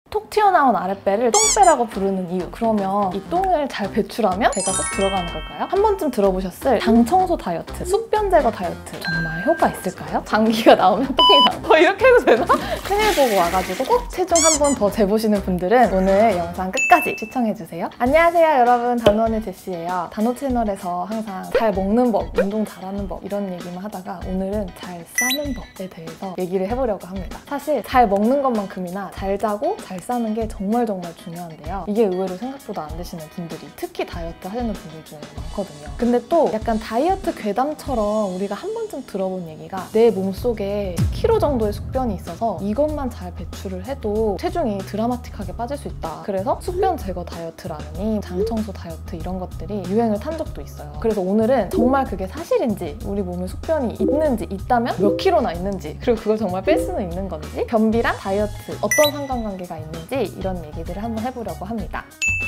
톡 튀어나온 아랫배를 똥배라고 부르는 이유. 그러면 이 똥을 잘 배출하면 배가 쏙 들어가는 걸까요? 한 번쯤 들어보셨을 장 청소 다이어트, 숙변 제거 다이어트 정말 효과 있을까요? 장기가 나오면 똥이 나와. 이렇게 해도 되나? 큰일 보고 와가지고 꼭 체중 한 번 더 재보시는 분들은 오늘 영상 끝까지 시청해주세요. 안녕하세요 여러분, 단호언니 제시예요. 단호 채널에서 항상 잘 먹는 법, 운동 잘하는 법 이런 얘기만 하다가 오늘은 잘 싸는 법에 대해서 얘기를 해보려고 합니다. 사실 잘 먹는 것만큼이나 잘 자고 잘 싸는 게 정말 중요한데요. 이게 의외로 생각보다 안 되시는 분들이, 특히 다이어트 하시는 분들 중에 많거든요. 근데 또 약간 다이어트 괴담처럼 우리가 한 번쯤 들어본 얘기가 내 몸속에 10kg 정도의 숙변이 있어서 이것만 잘 배출을 해도 체중이 드라마틱하게 빠질 수 있다. 그래서 숙변 제거 다이어트라느니 장청소 다이어트 이런 것들이 유행을 탄 적도 있어요. 그래서 오늘은 정말 그게 사실인지, 우리 몸에 숙변이 있는지, 있다면 몇 킬로나 있는지, 그리고 그걸 정말 뺄 수는 있는 건지, 변비랑 다이어트 어떤 상관관계가 있는지 이런 얘기들을 한번 해보려고 합니다.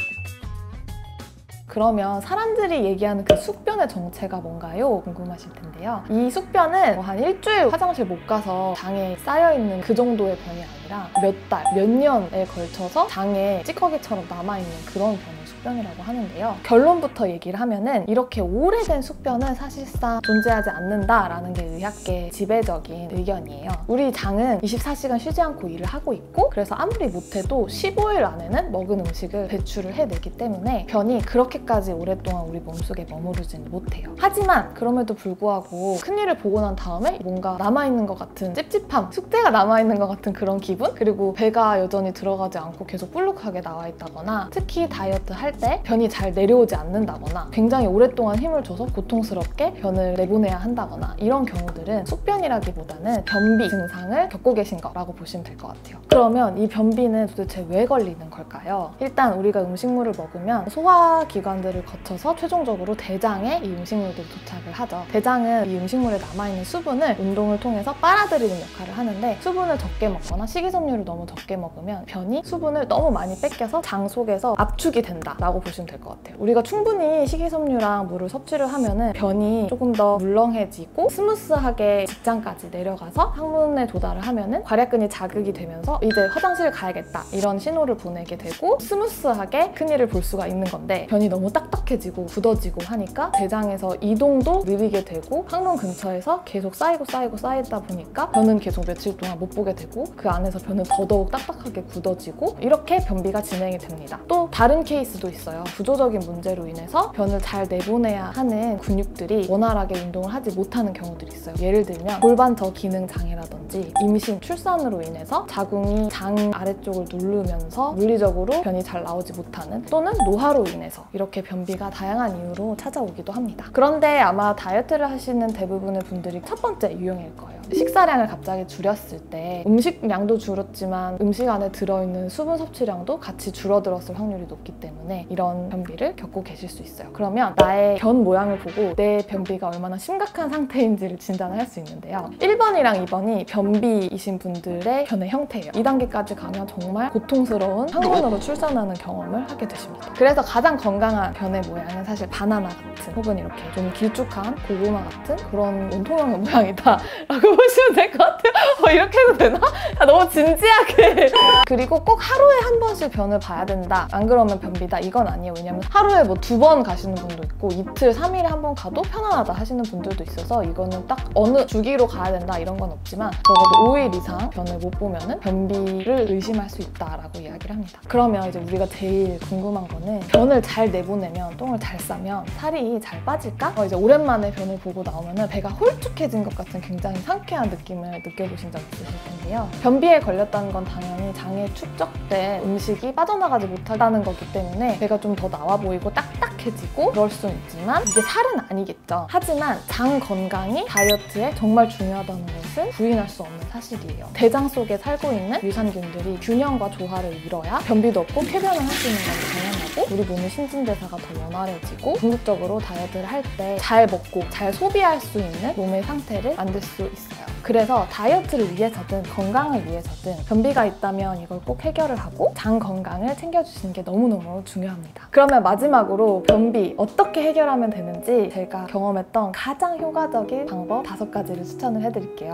그러면 사람들이 얘기하는 그 숙변의 정체가 뭔가요? 궁금하실 텐데요. 이 숙변은 한 일주일 화장실 못 가서 장에 쌓여있는 그 정도의 변이 아니라 몇 달, 몇 년에 걸쳐서 장에 찌꺼기처럼 남아있는 그런 변을 숙변이라고 하는데요. 결론부터 얘기를 하면은 이렇게 오래된 숙변은 사실상 존재하지 않는다라는 게 의학계의 지배적인 의견이에요. 우리 장은 24시간 쉬지 않고 일을 하고 있고, 그래서 아무리 못해도 15일 안에는 먹은 음식을 배출을 해내기 때문에 변이 그렇게까지 오랫동안 우리 몸속에 머무르지는 못해요. 하지만 그럼에도 불구하고 큰일을 보고 난 다음에 뭔가 남아있는 것 같은 찝찝함, 숙제가 남아있는 것 같은 그런 기분? 그리고 배가 여전히 들어가지 않고 계속 불룩하게 나와 있다거나, 특히 다이어트 할 때 변이 잘 내려오지 않는다거나, 굉장히 오랫동안 힘을 줘서 고통스럽게 변을 내보내야 한다거나, 이런 경우들은 숙변이라기보다는 변비 증상을 겪고 계신 거라고 보시면 될 것 같아요. 그러면 이 변비는 도대체 왜 걸리는 걸까요? 일단 우리가 음식물을 먹으면 소화기관들을 거쳐서 최종적으로 대장에 이 음식물들이 도착을 하죠. 대장은 이 음식물에 남아있는 수분을 운동을 통해서 빨아들이는 역할을 하는데, 수분을 적게 먹거나 식이섬유를 너무 적게 먹으면 변이 수분을 너무 많이 뺏겨서 장 속에서 압축이 된다 라고 보시면 될 것 같아요. 우리가 충분히 식이섬유랑 물을 섭취를 하면은 변이 조금 더 물렁해지고 스무스하게 직장까지 내려가서 항문에 도달을 하면은 괄약근이 자극이 되면서 이제 화장실 가야겠다 이런 신호를 보내게 되고 스무스하게 큰일을 볼 수가 있는 건데, 변이 너무 딱딱해지고 굳어지고 하니까 대장에서 이동도 느리게 되고 항문 근처에서 계속 쌓이다 보니까 변은 계속 며칠 동안 못 보게 되고, 그 안에서 변은 더더욱 딱딱하게 굳어지고, 이렇게 변비가 진행이 됩니다. 또 다른 케이스도 있어요. 구조적인 문제로 인해서 변을 잘 내보내야 하는 근육들이 원활하게 운동을 하지 못하는 경우들이 있어요. 예를 들면 골반 저기능 장애라든지 임신, 출산으로 인해서 자궁이 장 아래쪽을 누르면서 물리적으로 변이 잘 나오지 못하는, 또는 노화로 인해서 이렇게 변비가 다양한 이유로 찾아오기도 합니다. 그런데 아마 다이어트를 하시는 대부분의 분들이 첫 번째 유형일 거예요. 식사량을 갑자기 줄였을 때 음식량도 줄었지만 음식 안에 들어있는 수분 섭취량도 같이 줄어들었을 확률이 높기 때문에 이런 변비를 겪고 계실 수 있어요. 그러면 나의 변 모양을 보고 내 변비가 얼마나 심각한 상태인지를 진단을 할 수 있는데요. 1번이랑 2번이 변비이신 분들의 변의 형태예요. 2단계까지 가면 정말 고통스러운 항문으로 출산하는 경험을 하게 되십니다. 그래서 가장 건강한 변의 모양은 사실 바나나 같은, 혹은 이렇게 좀 길쭉한 고구마 같은 그런 원통형의 모양이다 라고 보시면 될 것 같아요. 이렇게 해도 되나? 너무 진지하게. 그리고 꼭 하루에 한 번씩 변을 봐야 된다, 안 그러면 변비다, 이건 아니에요. 왜냐면 하루에 뭐 2번 가시는 분도 있고 이틀, 3일에 한 번 가도 편안하다 하시는 분들도 있어서 이거는 딱 어느 주기로 가야 된다 이런 건 없지만, 적어도 5일 이상 변을 못 보면은 변비를 의심할 수 있다라고 이야기를 합니다. 그러면 이제 우리가 제일 궁금한 거는, 변을 잘 내보내면, 똥을 잘 싸면 살이 잘 빠질까? 이제 오랜만에 변을 보고 나오면은 배가 홀쭉해진 것 같은 굉장히 상쾌한 느낌을 느껴보신 적 있으실 텐데요. 변비에 걸렸다는 건 당연히 장에 축적된 음식이 빠져나가지 못한다는 거기 때문에 배가 좀 더 나와 보이고 딱딱해지고 그럴 수는 있지만, 이게 살은 아니겠죠. 하지만 장 건강이 다이어트에 정말 중요하다는 것은 부인할 수 없는 사실이에요. 대장 속에 살고 있는 유산균들이 균형과 조화를 이뤄야 변비도 없고 쾌변을 할 수 있는 건 당연하고, 우리 몸의 신진대사가 더 원활해지고 궁극적으로 다이어트를 할 때 잘 먹고 잘 소비할 수 있는 몸의 상태를 만들 수 있어요. 그래서 다이어트를 위해서든 건강을 위해서든 변비가 있다면 이걸 꼭 해결을 하고 장 건강을 챙겨주시는 게 너무너무 중요합니다. 그러면 마지막으로 변비 어떻게 해결하면 되는지 제가 경험했던 가장 효과적인 방법 5가지를 추천을 해드릴게요.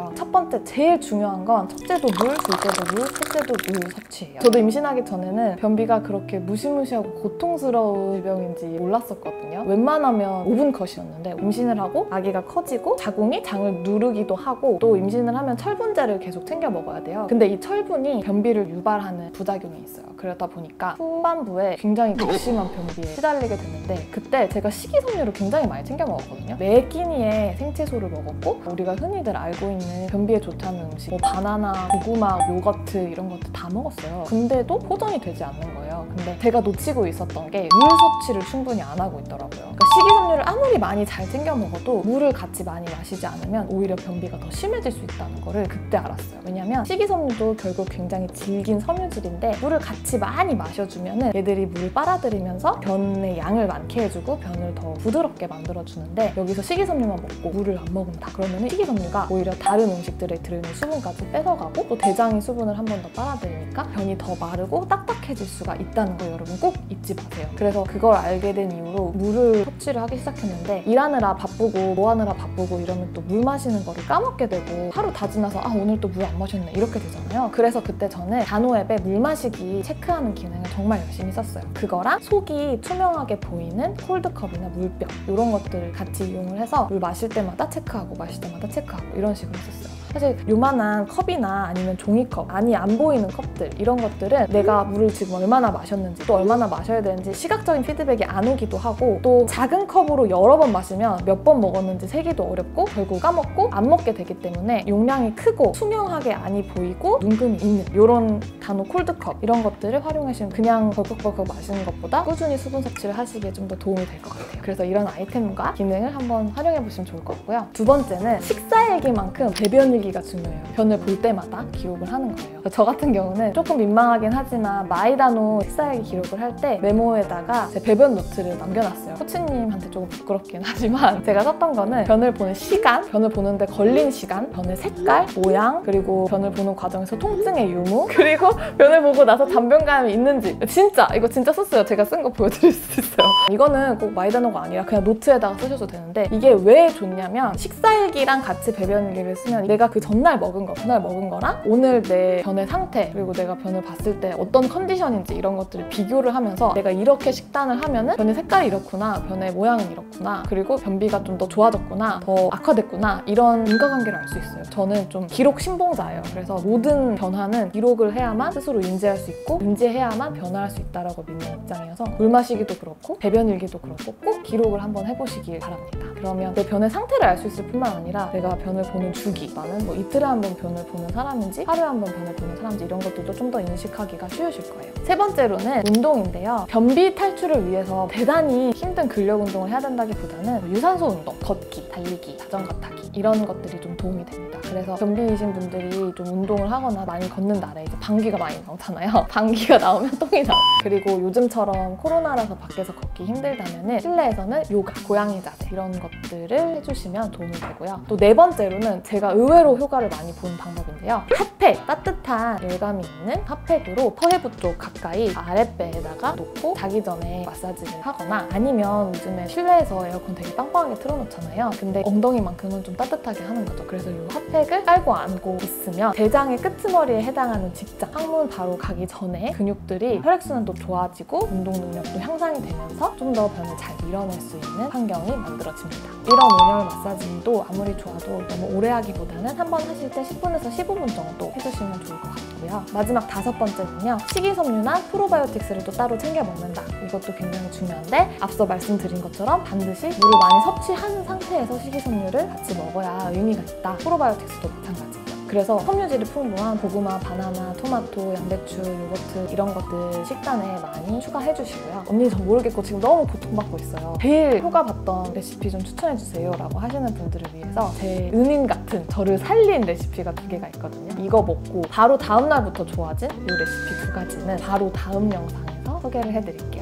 있어요. 첫 번째 제일 중요한 건 첫째도 물, 둘째도 물, 셋째도 물 섭취예요. 저도 임신하기 전에는 변비가 그렇게 무시무시하고 고통스러운 질병인지 몰랐었거든요. 웬만하면 5분 컷이었는데 임신을 하고 아기가 커지고 자궁이 장을 누르기도 하고 또 임신을 하면 철분제를 계속 챙겨 먹어야 돼요. 근데 이 철분이 변비를 유발하는 부작용이 있어요. 그러다 보니까 후반부에 굉장히 극심한 변비에 시달리게 됐는데 그때 제가 식이섬유를 굉장히 많이 챙겨 먹었거든요. 매 끼니에 생채소를 먹었고 우리가 흔히들 알고 있는 변비에 좋다는 음식 뭐 바나나, 고구마, 요거트 이런 것들 다 먹었어요. 근데도 호전이 되지 않는 거예요. 근데 제가 놓치고 있었던 게 물 섭취를 충분히 안 하고 있더라고요. 그러니까 식이섬유를 아무리 많이 잘 챙겨 먹어도 물을 같이 많이 마시지 않으면 오히려 변비가 더 심해질 수 있다는 거를 그때 알았어요. 왜냐면 식이섬유도 결국 굉장히 질긴 섬유질인데 물을 같이 많이 마셔주면 얘들이 물을 빨아들이면서 변의 양을 많게 해주고 변을 더 부드럽게 만들어주는데 여기서 식이섬유만 먹고 물을 안 먹는다 그러면 식이섬유가 오히려 다른 음식들에 들어있는 수분까지 뺏어가고 또 대장이 수분을 한 번 더 빨아들이니까 변이 더 마르고 딱딱해질 수가 있다는 거 여러분 꼭 잊지 마세요. 그래서 그걸 알게 된 이후로 물을 섭취를 하기 시작했는데 일하느라 바쁘고 뭐 하느라 바쁘고 이러면 또 물 마시는 거를 까먹게 되고 하루 다 지나서 아 오늘 또 물 안 마셨네 이렇게 되잖아요. 그래서 그때 저는 단오 앱에 물 마시기 체크하는 기능을 정말 열심히 썼어요. 그거랑 속이 투명하게 보이는 콜드컵이나 물병 이런 것들을 같이 이용을 해서 물 마실 때마다 체크하고 마실 때마다 체크하고 이런 식으로 했었어요. 사실 요만한 컵이나 아니면 종이컵, 안이 안 보이는 컵들 이런 것들은 내가 물을 지금 얼마나 마셨는지 또 얼마나 마셔야 되는지 시각적인 피드백이 안 오기도 하고 또 작은 컵으로 여러 번 마시면 몇 번 먹었는지 세기도 어렵고 결국 까먹고 안 먹게 되기 때문에 용량이 크고 투명하게 안이 보이고 눈금이 있는 이런 단오 콜드컵 이런 것들을 활용하시면 그냥 벌컥벌컥 마시는 것보다 꾸준히 수분 섭취를 하시기에 좀 더 도움이 될 것 같아요. 그래서 이런 아이템과 기능을 한번 활용해 보시면 좋을 것 같고요. 두 번째는 식사일기만큼 배변일기가 중요해요. 변을 볼 때마다 기록을 하는 거예요. 저 같은 경우는 조금 민망하긴 하지만 마이단오 식사일기 기록을 할 때 메모에다가 제 배변 노트를 남겨놨어요. 코치님한테 조금 부끄럽긴 하지만 제가 썼던 거는 변을 보는 시간, 변을 보는데 걸린 시간, 변의 색깔, 모양, 그리고 변을 보는 과정에서 통증의 유무, 그리고 변을 보고 나서 잔변감이 있는지 진짜 이거 진짜 썼어요. 제가 쓴 거 보여드릴 수 있어요. 이거는 꼭 마이단오가 아니라 그냥 노트에다가 쓰셔도 되는데 이게 왜 좋냐면 식사일기랑 같이 배변일기를 쓰면 내가 그 전날 먹은 거, 그날 먹은 거랑 오늘 내 변의 상태 그리고 내가 변을 봤을 때 어떤 컨디션인지 이런 것들을 비교를 하면서 내가 이렇게 식단을 하면은 변의 색깔이 이렇구나, 변의 모양은 이렇구나, 그리고 변비가 좀 더 좋아졌구나, 더 악화됐구나 이런 인과관계를 알 수 있어요. 저는 좀 기록 신봉자예요. 그래서 모든 변화는 기록을 해야만 스스로 인지할 수 있고 인지해야만 변화할 수 있다라고 믿는 입장이어서 물 마시기도 그렇고 배변일기도 그렇고 꼭 기록을 한번 해보시길 바랍니다. 그러면 내 변의 상태를 알 수 있을 뿐만 아니라 내가 변을 보는 주기, 나는 뭐 이틀에 한 번 변을 보는 사람인지 하루에 한 번 변을 보는 사람인지 이런 것들도 좀 더 인식하기가 쉬우실 거예요. 세 번째로는 운동인데요. 변비 탈출을 위해서 대단히 힘든 근력 운동을 해야 된다기보다는 유산소 운동, 걷기, 달리기, 자전거 타기 이런 것들이 좀 도움이 됩니다. 그래서 변비이신 분들이 좀 운동을 하거나 많이 걷는 날에 이제 방귀가 많이 나오잖아요. 방귀가 나오면 똥이 나와요. 그리고 요즘처럼 코로나라서 밖에서 걷기 힘들다면 실내에서는 요가, 고양이 자세 이런 것들을 해주시면 도움이 되고요. 또 네 번째로는 제가 의외로 효과를 많이 본 방법인데요. 핫팩, 따뜻한 열감이 있는 핫팩으로 퍼헤부 쪽 가까이 아랫배에다가 놓고 자기 전에 마사지를 하거나 아니면 요즘에 실내에서 에어컨 되게 빵빵하게 틀어놓잖아요. 근데 엉덩이만큼은 좀 따뜻하게 하는 거죠. 그래서 이 핫팩을 깔고 안고 있으면 대장의 끄트머리에 해당하는 직장, 항문 바로 가기 전에 근육들이 혈액순환도 좋아지고 운동 능력도 향상이 되면서 좀 더 변을 잘 밀어낼 수 있는 환경이 만들어집니다. 이런 온열 마사지도 아무리 좋아도 너무 오래 하기보다는 한 번 하실 때 10분에서 15분 정도 해주시면 좋을 것 같고요. 마지막 다섯 번째는요. 식이섬유나 프로바이오틱스를 또 따로 챙겨 먹는다. 이것도 굉장히 중요한데 앞서 말씀드린 것처럼 반드시 물을 많이 섭취한 상태에서 식이섬유를 같이 먹어야 의미가 있다. 프로바이오틱스도 마찬가지예요. 그래서 섬유질이 풍부한 고구마, 바나나, 토마토, 양배추, 요거트 이런 것들 식단에 많이 추가해 주시고요. 언니 저 모르겠고 지금 너무 고통받고 있어요. 제일 효과 봤던 레시피 좀 추천해 주세요 라고 하시는 분들을 위해서 제 은인 같은 저를 살린 레시피가 2개가 있거든요. 이거 먹고 바로 다음 날부터 좋아진 이 레시피 2가지는 바로 다음 영상에서 소개를 해드릴게요.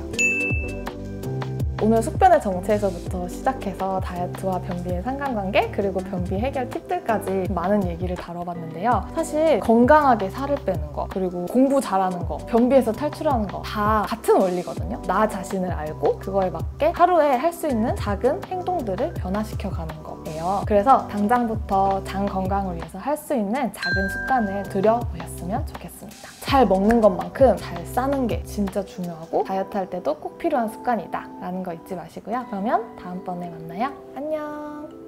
오늘 숙변의 정체에서부터 시작해서 다이어트와 변비의 상관관계 그리고 변비 해결 팁들까지 많은 얘기를 다뤄봤는데요. 사실 건강하게 살을 빼는 거 그리고 공부 잘하는 거 변비에서 탈출하는 거 다 같은 원리거든요. 나 자신을 알고 그거에 맞게 하루에 할 수 있는 작은 행동들을 변화시켜가는 거예요. 돼요. 그래서 당장부터 장 건강을 위해서 할 수 있는 작은 습관을 들여보셨으면 좋겠습니다. 잘 먹는 것만큼 잘 싸는 게 진짜 중요하고 다이어트 할 때도 꼭 필요한 습관이다 라는 거 잊지 마시고요. 그러면 다음번에 만나요. 안녕.